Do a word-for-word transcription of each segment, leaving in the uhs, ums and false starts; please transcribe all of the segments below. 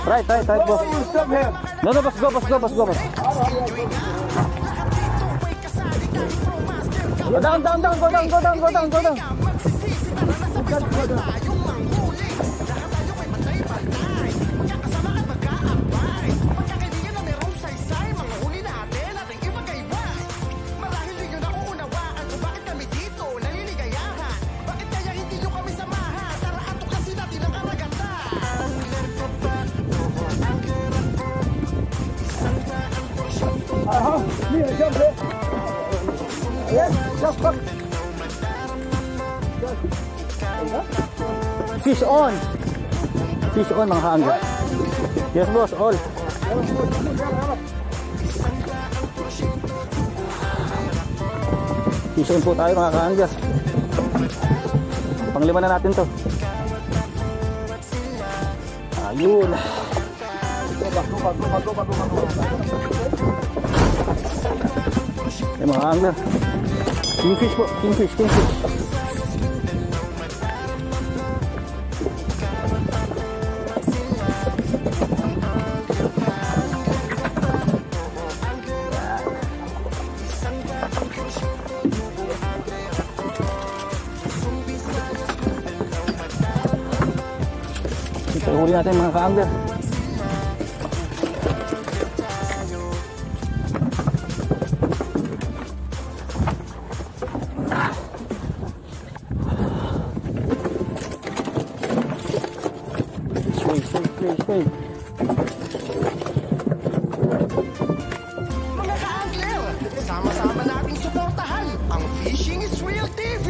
Right, right, right, boss. Stop here. No, no, boss, go, boss, go, boss, go, boss. Go down, down, down, go down, go down, go down, go down. Uh-huh. Here, jump here. Yes, just back. Fish on. Fish on mga hangga. Yes, boss, all. Fish on po tayo mga hangga. Panglima na natin to. Ayun. Ay mga angler. Kingfish po, kingfish, kingfish. Ito huli natin mga ka-angler. Mga ka-angler, sama-sama nating suportahan ang Fishing is Real T V.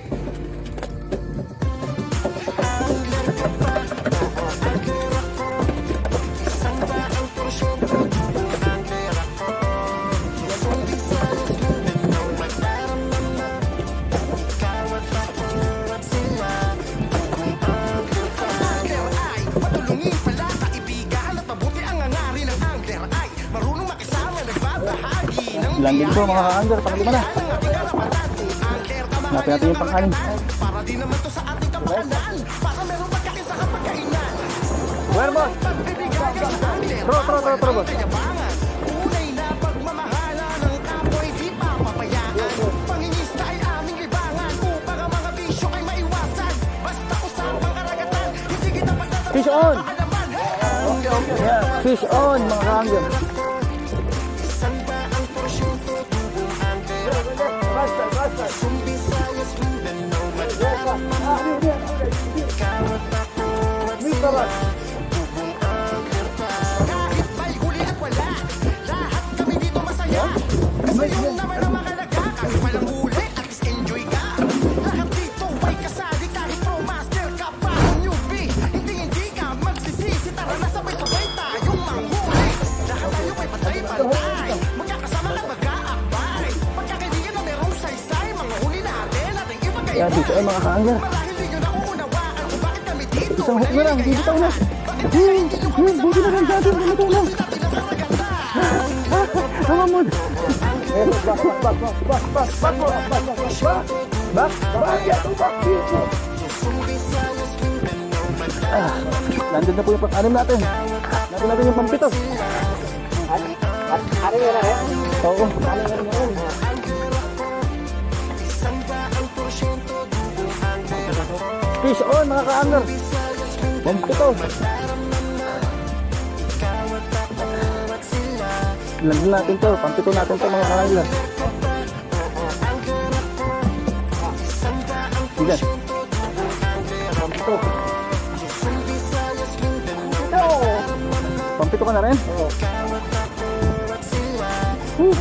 Angler ka pa, angler ako, isang baang porsyon, angler ako. Kung di sa lusunan ng magparamdaman, ikaw at ako at sila. Kung angler ka, angler ay matulungin pala kaibigan at mabuti ang angari ng angler ay marunong makisama, nagbabahagi ng Landing po mga ka-angler, panglima na. Hanapin natin yung pangkain. para din naman to sa ating kapakanan, para meron pagkain sa kapagkainan. Where, boss? Pagbibigay ka sa angler, Tro, tro, tro, tro, boss. kayabangan. Tunay na pagmamahala ng kapoy di papapayaan. Pangingista ay aming libangan upang ang mga bisyo ay maiwasan. Basta usapang karagatan, hindi kita pagsasabi Fish on! kaalaman. Yeah, fish on mga ka-angler. Isang baang porsyento tubong angler ako. Kung Visayas, Mindanao, Manila, ikaw at ako at sila. Tubong angler pa. Kahit may huli at wala, lahat kami dito masaya. Kasi yun naman ang makalaga. Kahit walang huli, at least enjoy ka. Lahat dito ay kasali, kahit pro master ka pa o newbie. Hindi hindi ka magsisisi, tara na sabay-sabay tayong manghuli. Lahat tayo ay patay-patay, magkakasama at mag-aakbay. Pagkakaibigan na merong saysay, mga huli natin at ang ibang Yeah, dito ay mga ka-angler. marahil di nyo nakuunawaan kung bakit kami dito. Isang hook na lang, bibitaw na. Hmm, hmm, buti na lang dati, bumitaw na. Hamamod. Back, back, back, back, back, back, back, back, back, back, back, back, Ah, nandun na po yung pang-anim natin. Natin natin yung pampito. Ano yun na rin? Oo. Ano yun na rin? Fish on mga ka-angler. Pampito. Landin natin to, pampito natin to mga ka-angler. Sige. Pampito. Pampito ka na rin? Oo. Whew.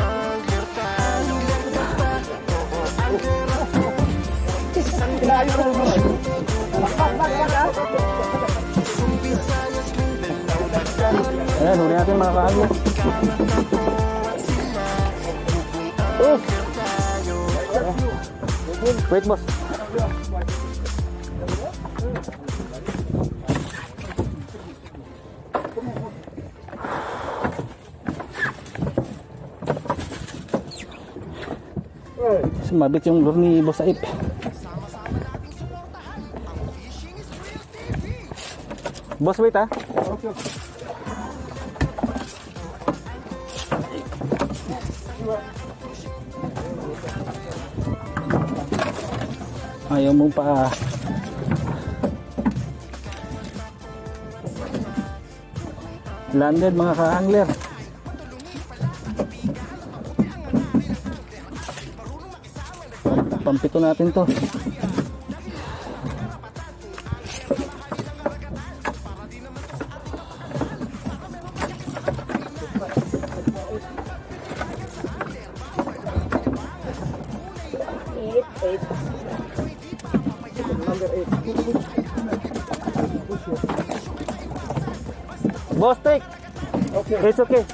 Ayan, huli natin mga ka-angler. Oh. Wait, boss. Sumabit yung lure ni Boss Aip. Boss, wait ah. Ayaw mo pa. Landed mga ka-angler. Pampito natin to. Boss, take. Okay. It's okay.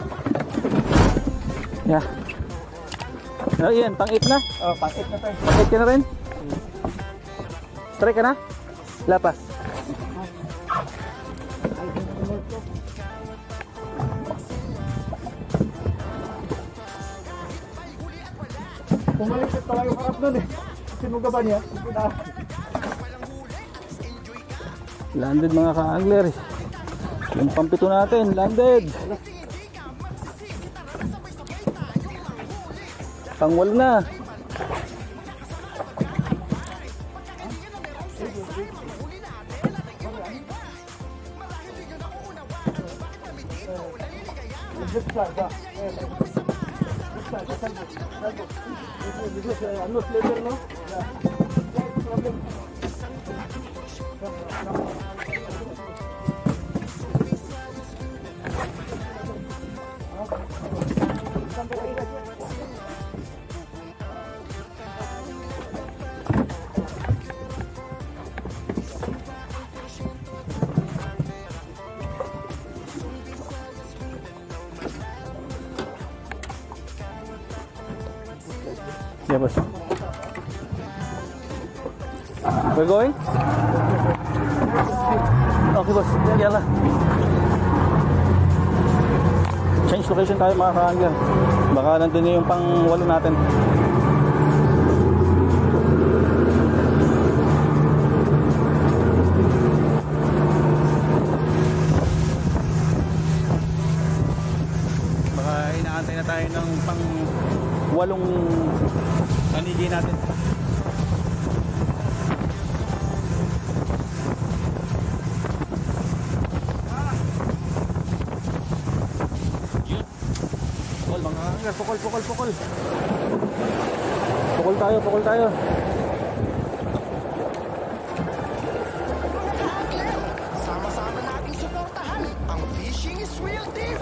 Yeah. Oh, yan, pang-eight na. Oh, pang-eight na tayo. Pang-eight ka na rin. Strike ka na? Lapas. Pumalikit pala yung harap nun eh. Sinuga ba niya? Landed mga ka-angler. Yung pampito natin, landed. Pangwalo na. Ano flavor no? Yeah, boss. We're going? Okay, boss. Yala. Change location tayo mga ka-angler. Baka nandun na yung pang-walo natin. Baka inaantay na tayo ng pang-walong panigi natin. Pukol mga angler, pukol, pukol, pukol. Pukol tayo, pukol tayo. Sama-sama nating suportahan ang Fishing is Real T V.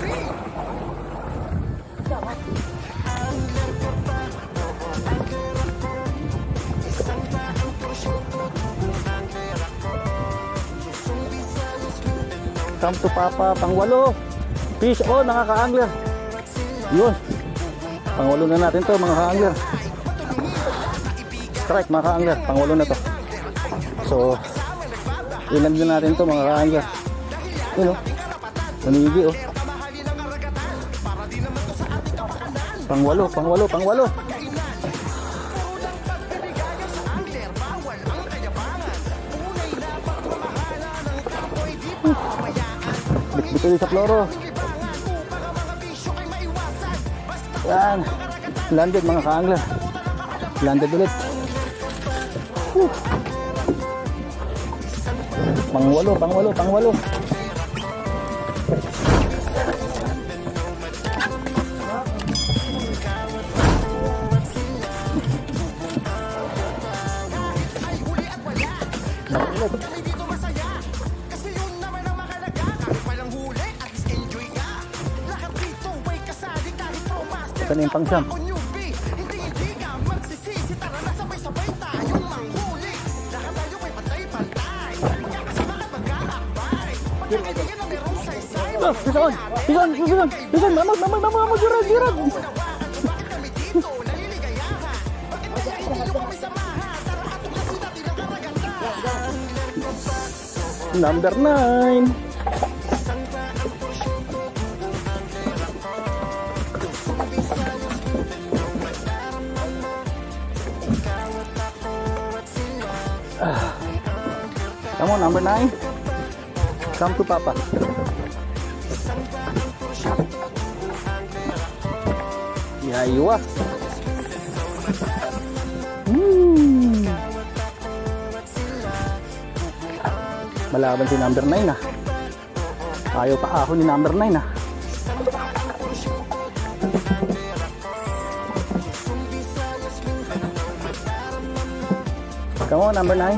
Come to Papa, pangwalo. Fish on mga ka-angler. Yun. Pangwalo na natin to mga ka-angler. Strike mga ka-angler, pangwalo na to. So, ilan din natin to mga ka-angler. Yun o. Panigi o. Pangwalo, pangwalo, pangwalo. Bitbit sa kloro. Yan. Landed mga ka-angler. Landed ulit. Whew. Pangwalo, pangwalo, pangwalo. Ito na yung pang-siyam. Oh, pisan! Pisan! Pisan! Pisan! Mamag! Mamag! Mamag! Mamag! Jurag! Jurag! Number nine. Come on, number nine. Come to Papa. Yaywa. Hmm. Malaban si number nine ah. Ayaw pa ako ni number nine ah. Come on, number nine.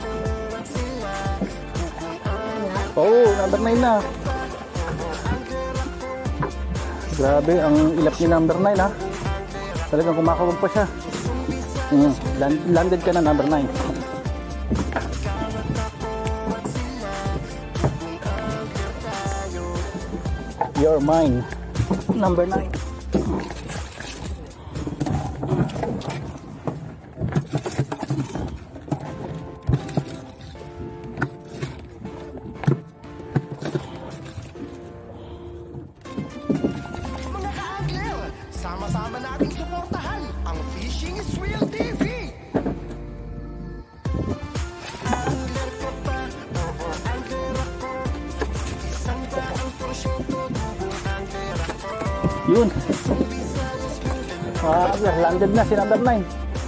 Oh, number nine na. Grabe, ang ilap ni number nine ha. Talagang kumakawag pa siya. Mm, land, landed ka na number nine. You're mine, number nine. Sama-sama nating suportahan ang Fishing is Real T V. Angler ka pa, oo, angler ako. Santa ang porsyento, tubong angler ako. Yun. Ah, landed na si number nine.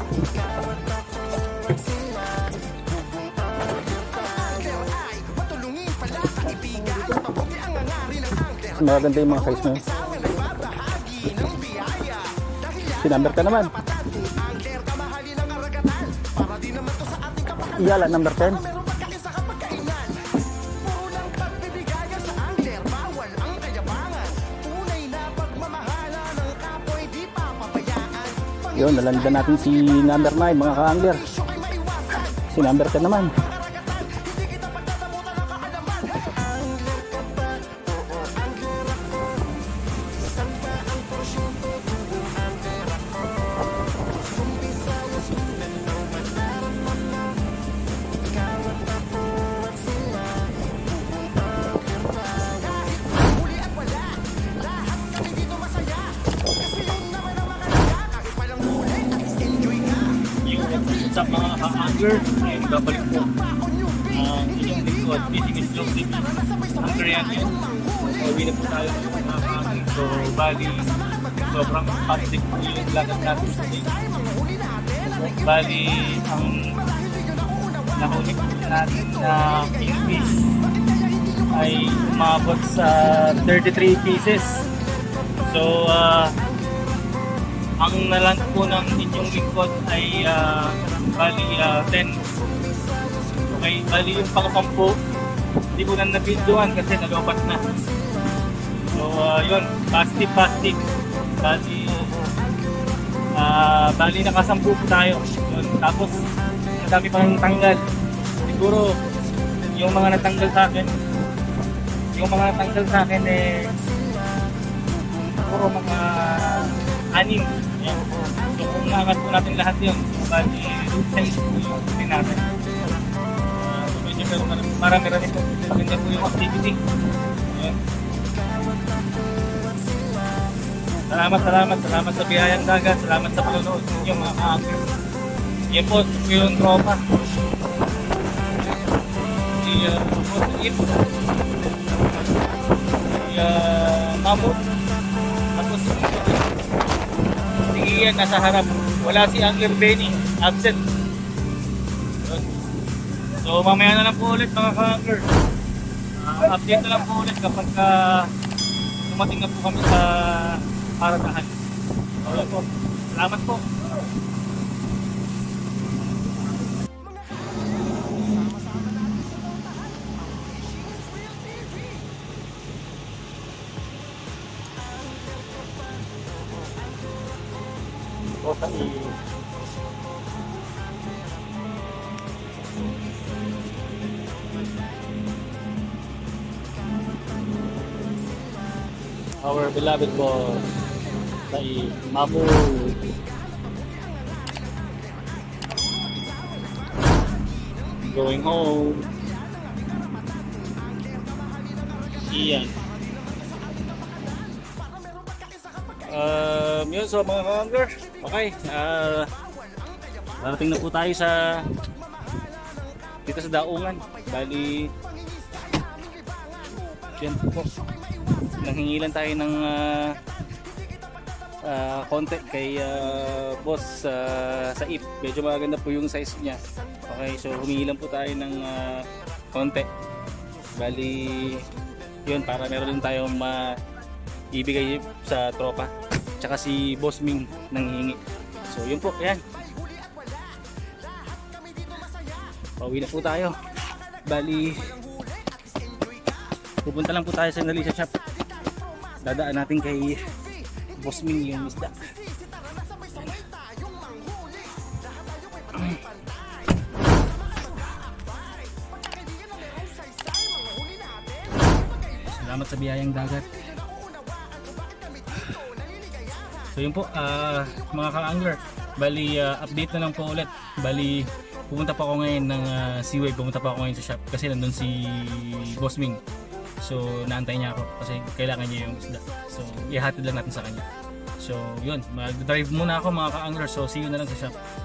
Maganda yung mga size na yun. Si number ka naman. Iyala, number ten. Yun, nalanda natin si number nine mga ka-angler. Si number ten naman. Sa mga ka-angler, ay babalik po ang inyong lingkod, Fishing is Real T V. Angler yan yun. Uwi na po tayo ng mga ka-angler. So, bali, sobrang positive po yung lagat natin today. Bali, ang nahuli po natin na kingfish ay umabot sa thirty-three pieces. So, uh, ang naland po ng inyong lingkod ay uh, bali uh, ten. Okay, bali yung pang-sampu hindi ko na nabidyoan kasi nalobat na. So uh, yun, positive positive. Bali uh, bali nakasampu po tayo. Yun. Tapos ang dami pang tanggal. Siguro yung mga natanggal sa akin yung mga natanggal sa akin eh siguro mga anim. Yan. So kung naangat po natin lahat yun, bali ten po yung punin natin. Uh, so medyo pero marami-rami po. Maganda po yung activity. Yan. Salamat, salamat, salamat sa biyayang dagat. Salamat sa panonood ninyo mga ka-angler. Yan po, yung tropa. Si uh, If. Si uh, Mamut. Tapos yan nasa harap, wala si Angler Benny, absent. So mamaya na lang po ulit mga ka-angler. Uh, update na lang po ulit kapag uh, dumating na po kami sa paradahan. So po, salamat po. Okay. Our beloved boss kay Mamu. Going home. Iyan. Um, yun, so mga ka-angler, okay, uh, darating na po tayo sa dito sa daungan. Bali yan po, nanghingilan tayo ng uh, uh, konti kay uh, boss uh, Saif. Medyo maganda po yung size niya. Okay, so humingi lang po tayo ng uh, konti. Bali, yun, para meron din tayong maibigay sa tropa. Tsaka si Boss Ming nanghihingi. So yun po, yan. Pauwi na po tayo. Bali, pupunta lang po tayo sa Nalisha Shop. Dadaan natin kay Boss Ming yung isda. Salamat sa biyayang dagat. So yun po, uh, mga ka-angler, bali uh, update na lang po ulit. Bali pupunta pa ako ngayon ng uh, Seaway, pumunta pa ako ngayon sa shop kasi nandun si Boss Ming. So naantay niya ako kasi kailangan niya yung isda. So ihatid lang natin sa kanya. So yun, mag-drive muna ako mga ka-angler. So see you na lang sa shop.